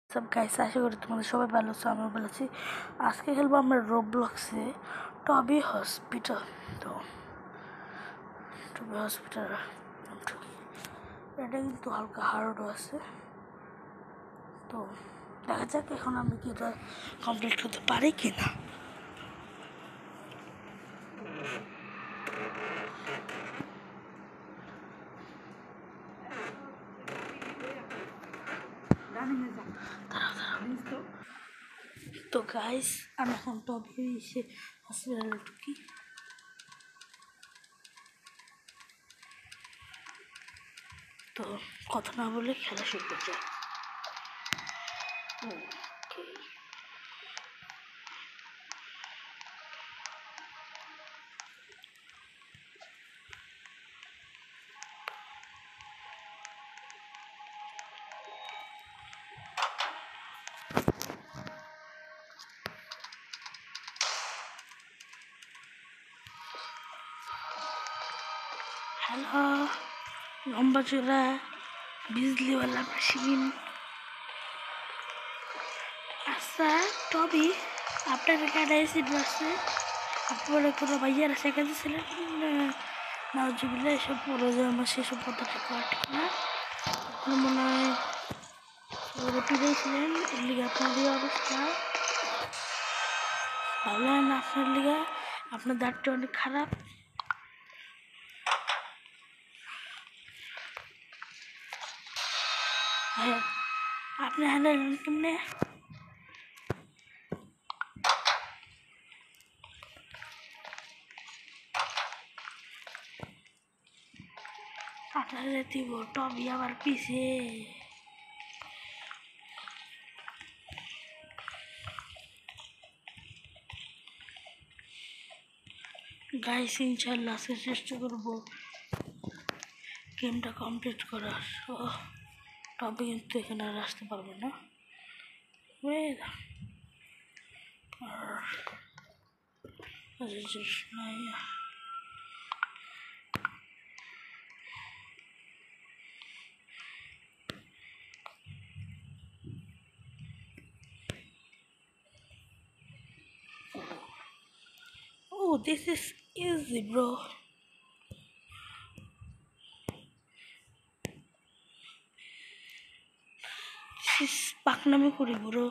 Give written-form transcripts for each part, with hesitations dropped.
সব গাইস আশা করি তোমাদের সবাই ভালো আছো, আমিও ভালো আছি। আজকে খেলবো আমরা রোবলক্সে টবি হসপিটাল। তো টবি হসপিটাল এটা কিন্তু হালকা হার্ডও আছে। তো দেখা যাক এখন আমি কি এটা কমপ্লিট করতে পারি কি না। তো গাইস আমি এখন টবি হসপিটালে ঢুকি। তো কথা না বলে খেলা শুরু করছে। হ্যালো, লম্বা চূড়া বিজলিওয়ালা মেশিন। আচ্ছা টবি, আপনার এখানে এসি আছে? আপনার কোনো ভাইয়ারা সেখানে ছিলেন না? জুবিলা এসব পড়ে যায় আমার সেসব পদ্ধতি করা ঠিক না। আপনি মনে হয় রুটিনেই ছিলেন, এর লিগে আপনার এই অবস্থা। ভালো হয় না আপনার লিগা, আপনার দাঁতটা অনেক খারাপ। হ্যাঁ, আপনি হ্যান্ডেল কেমনে? আপনার দিব টবি আবার পিছে। গাইস ইনশাল্লাহ আজকে চেষ্টা করবো গেমটা কমপ্লিট করার। টবি কিন্তু এখানে আর আসতে পারবে না। Oh, this is easy, bro. This is পাকনামি করি, bro.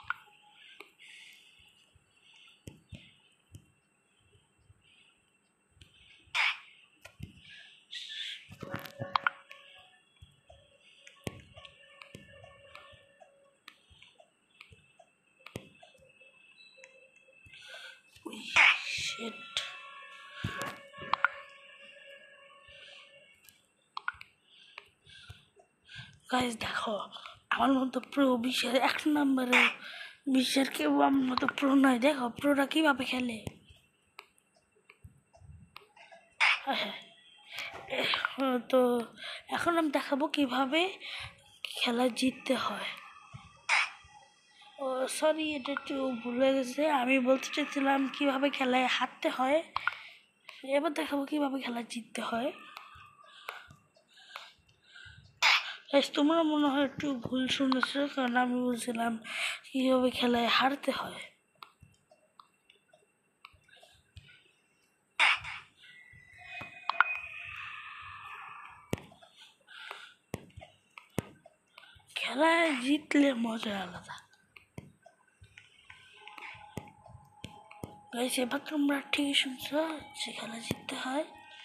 Shit. গাইস দেখো, আমার মতো প্রো বিশ্বের 1 নম্বরে, বিশ্বের কেউ আমার মতো প্রো নয়। দেখো প্রোরা কিভাবে খেলে। তো এখন আমি দেখাবো কিভাবে খেলা জিততে হয়। ও সরি, এটা একটু ভুল হয়ে গেছে। আমি বলতে চাইছিলাম কিভাবে খেলায় হারতে হয়। এবার দেখাবো কিভাবে খেলা জিততে হয়। তোমরা মনে হয় একটু ভুল শুনেছো, কারণ আমি বলছিলাম কিভাবে খেলায় হারতে হয়। খেলায় জিতলে মজা আলাদা। গাইস এবার তোমরা ঠিকই শুনছো যে খেলা জিততে হয়।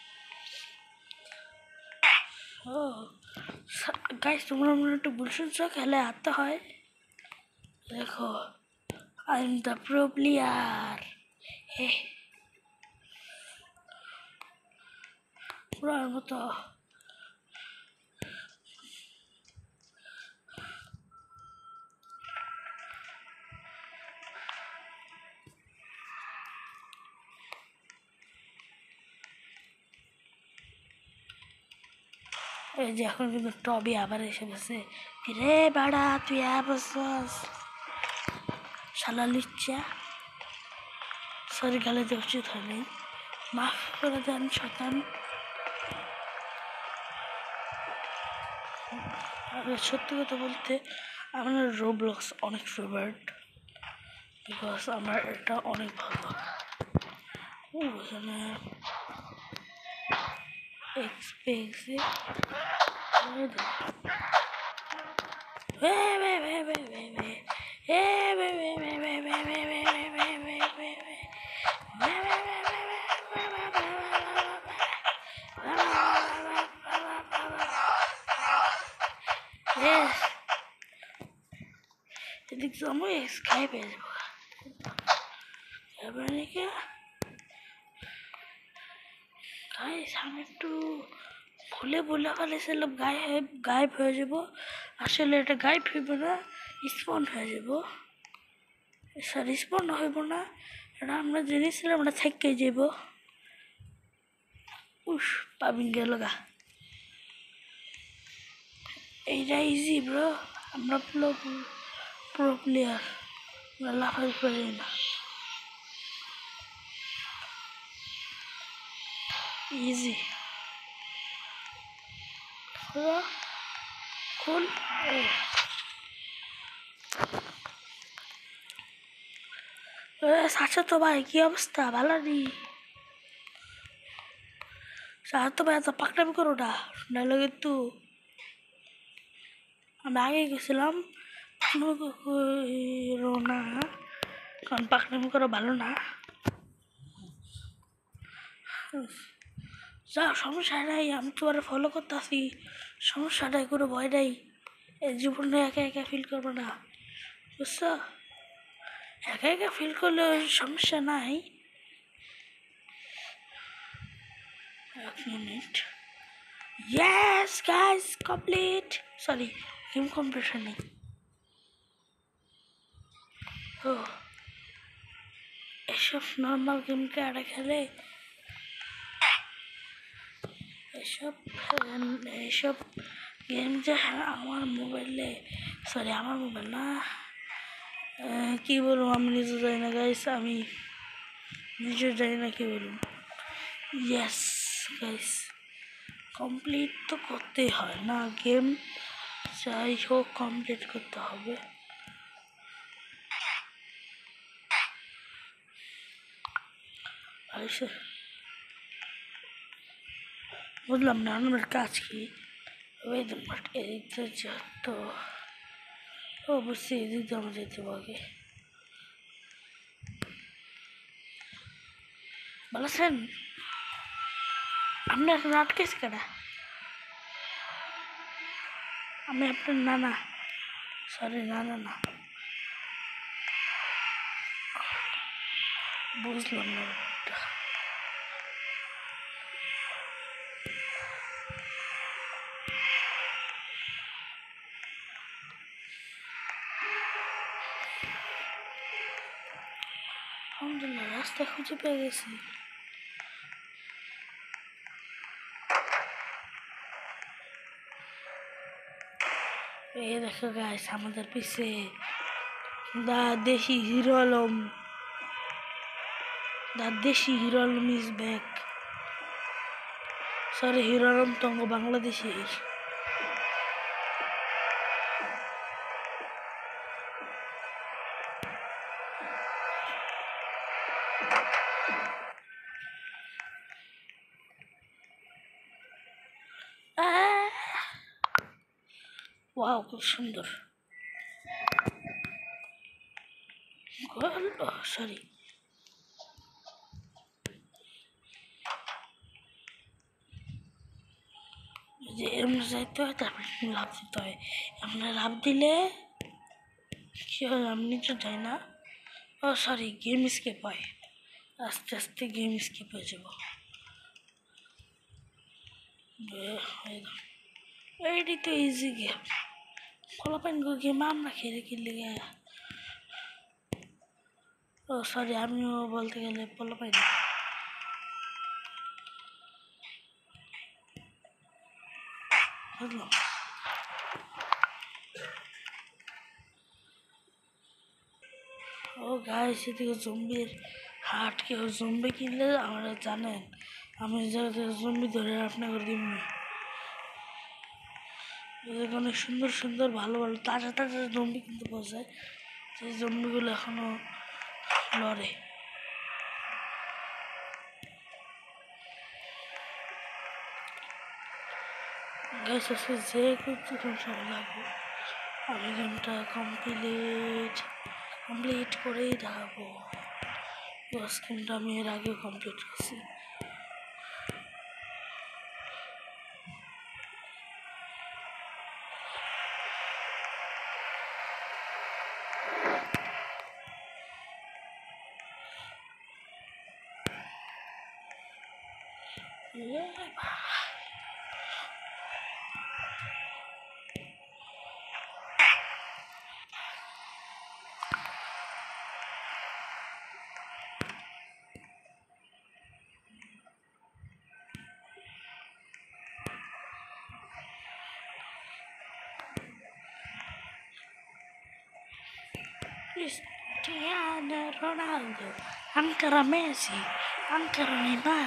ও গাইস তোমরা মনে একটু ভুল শুনছো, খেলায় হারতে হয়। দেখো, I am the pro player. পুরার মতো। এই যে এখন কিন্তু টবি আবার এসে গেছে। রে বাড়া তুই বসস শালা লিচ্ছা। সরি, গালে যে উচিত হয়নি, মাফ করে দেন শতান। সত্যি কথা বলতে আমার রোবলক্স অনেক ফেভারিট বিকজ আমার এটা অনেক ভালো ওখানে এক্সপেন্সিভ Yes. এদিক জমো স্কাই পেয়ে যাবো এবার গাইস আমি একটু ভুলে বলে ফেলেছিলাম গায়েব হয়ে যাব আসলে এটা গায়েব হইব না স্পন হয়ে যাব সরি স্পন হইব না এটা আমরা জেনেছিলাম আমরা থেকে যাব উস পাবিন গেল গা এইটা ইজি ব্রো আমরা প্রো প্লেয়ার আমরা লাফাই পারি না ইজি খুল সাথে তো ভাই কি অবস্থা ভালো নেই সাথে তো ভাই এত পাকড়ামি করো না নাহলে কিন্তু আমি আগে গেছিলাম না কারণ পাকড়ামি করা ভালো না যা সমস্যা নাই আমি তোমার ফলো করতে আসি সমস্যা নাই কোনো ভয় নাই এই জীবনে একা একা ফিল করবো না বুঝছো একা একা ফিল করলে সমস্যা নাই এক minute yes guys complete sorry game complete নেই ও এসব নর্মাল গেমকে আড়া খেলে এইসব গেম যে আমার মোবাইলে সরি আমার মোবাইল না কী বলবো আমি নিজে জানি না গাইস আমি নিজে জানি না কী বলবো ইয়েস গাইস কমপ্লিট তো করতেই হয় না গেম যাই হোক কমপ্লিট করতে হবে বুঝলাম না আমার কাজ কি ওই এদিক যত অবশ্যই এদিক দিয়ে আমার যেতে পারবে বলেছেন আপনি এখন আটকেছি কেনা আমি আপনার নানা সরি নানা না বুঝলাম না আলহামদুলিল্লাহ রাস্তা খুঁজে পেয়ে গেছি এই দেখো গাইস আমাদের পিছে দেশি হিরো আলম দেশি hero Alam is back sorry hero Alam তো বাংলাদেশি ওয়াও খুব সুন্দর সরি যে এমনি যাইতে হয় তারপরে লাভ দিতে হয় এমনি লাভ দিলে কি হয় আমি তো যাই না ও সরি গেম স্কেপ হয় আস্তে আস্তে গেম স্কেপ হয়ে যাব এইটি তো ইজি গেম ফলাফাইন গেম আমরা খেলে কিনলে ও সরি আমিও বলতে গেলে ফলাফাইন বুঝলাম ও গাইস এদিকে জম্বির হাট কেউ জম্বি কিনলে আমরা জানেন আমি জম্বি ধরে আপনাকে দিব যেখানে সুন্দর সুন্দর ভালো ভালো তাজা তাজা জম্বি কিন্তু পাওয়া যায়, সেই জম্বিগুলো এখনো লড়ে। গাইস আজকে যে কিছুক্ষণ সময় লাগবে আমি গেমটা কমপ্লিট করেই দেখাবো। গেমটা আমি এর আগেও কমপ্লিট করছি। Cristiano Ronaldo, ancora Messi, ancora Neymar.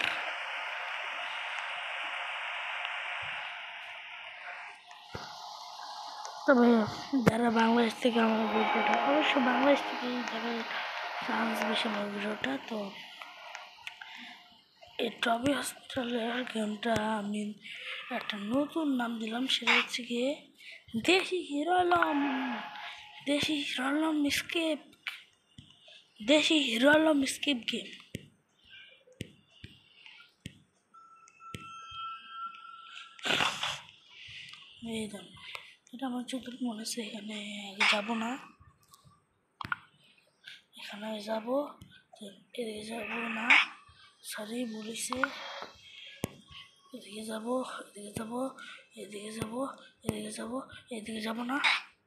তবে যারা বাংলাদেশ থেকে আমার ভিডিওটা, অবশ্য বাংলাদেশ থেকে যারা চান্স বেশি আমার ভিডিওটা, তো এই ট্রফি হসপিটালের গেমটা আমি একটা নতুন নাম দিলাম, সেটা হচ্ছে গিয়ে দেশি হিরো আলম স্কেপ গেম। এই জন্য এটা আমার যতটুকু মনে হচ্ছে এখানে আগে যাবো না, এখানে যাবো, এদিকে যাবো না, সরি বলেছে, এদিকে যাবো, এদিকে যাবো, এদিকে যাবো, এদিকে যাবো, এদিকে যাবো না,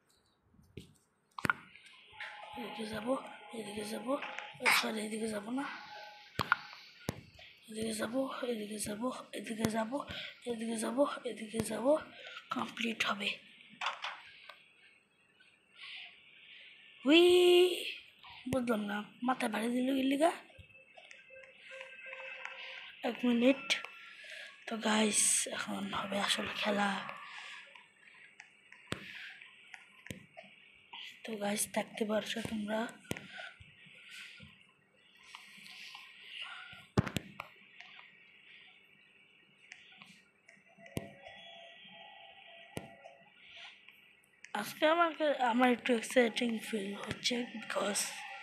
এদিকে যাবো, এদিকে যাবো, সরি এদিকে যাবো না, এদিকে যাবো, এদিকে যাবো, এদিকে যাবো, এদিকে যাবো, এদিকে যাবো, কমপ্লিট হবে। উই বুঝলাম না, মাথায় বাড়ি দিল গিলিগা। 1 মিনিট। তো গাইস এখন হবে আসলে খেলা। তো গাইস দেখতে পারছো তোমরা, আজকে আমার একটু এক্সাইটিং ফিল হচ্ছে, বিকজ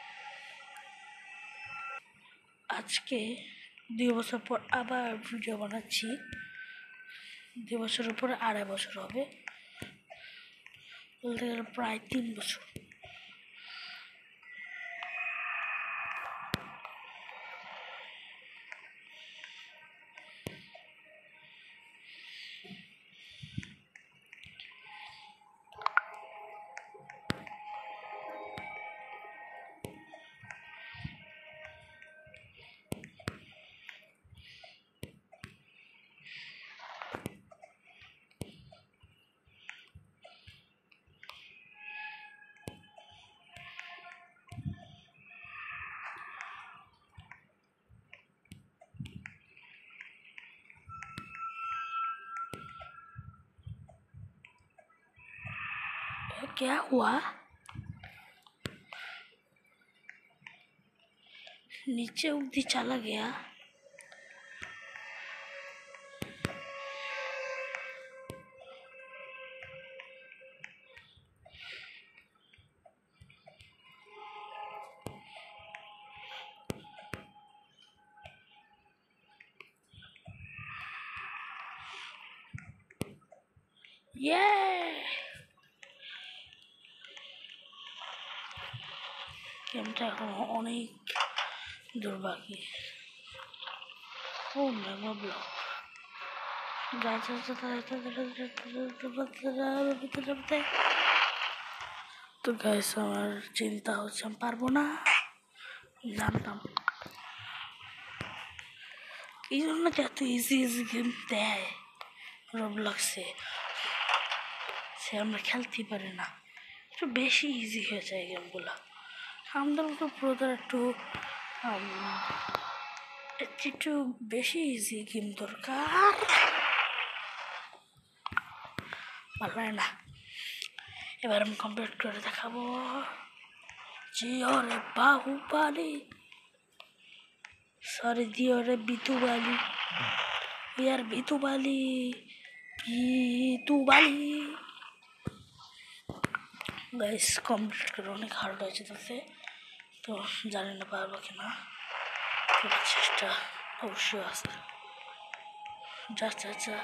আজকে 2 বছর পর আবার ভিডিও বানাচ্ছি। 2 বছরের পরে 2.5 বছর হবে, বলতে গেলে প্রায় 3 বছর। क्या हुआ? नीचे उदी चला गया। ये গেমটা এখন অনেক দূর বাকি। ও মেমো ব্লক তো গাইস আমার চিন্তা হচ্ছে আমি পারবো না, জানতাম এই জন্য এত ইজি গেম দেয় রবলক্সে, সে আমরা খেলতেই পারি না, একটু বেশি ইজি হয়ে যায় গেমগুলো। আমাদের মতো প্রোদের একটু বেশি ইজি গেম দরকার। পারবে না। এবার আমি কমপ্লিট করে দেখাবো। জিওরে বাহুবালি, সরি জিওরে বিতুবালি, ইয়ার বিতুবালি, বিতুবালি। গাইস কমপ্লিট করে অনেক হার্ড হয়েছে তাতে, তো জানি না পারবো কিনা, তবে চেষ্টা অবশ্যই আছে। যা যা যা,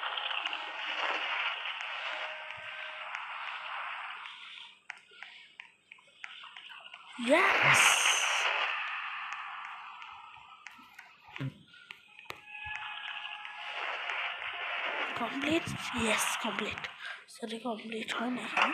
yes, complete, yes complete, sorry complete হয় না এখন।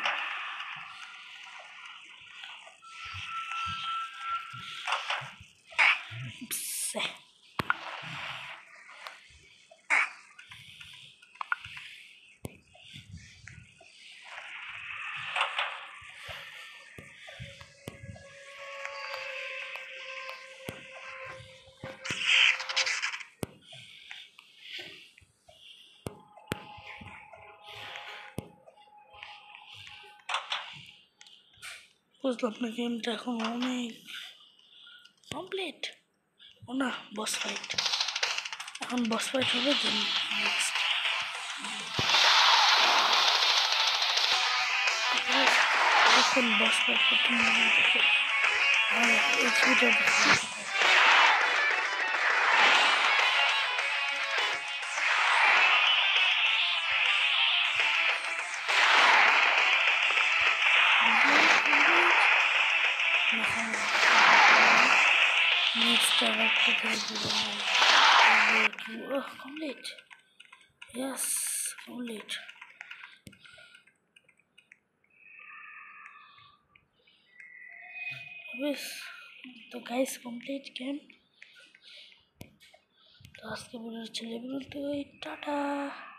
বুঝলাম না, গেমটা এখন অনেক কমপ্লিট। ও না, বস ফাইট, এখন বস ফাইট হবে, দেন নেক্সট। এখন বস ফাইট করতে মনে দেখে এইচপিটা দেখে next oh complete, yes complete. Yes, तो guys complete game, तो आज के वीडियो चले, टाटा।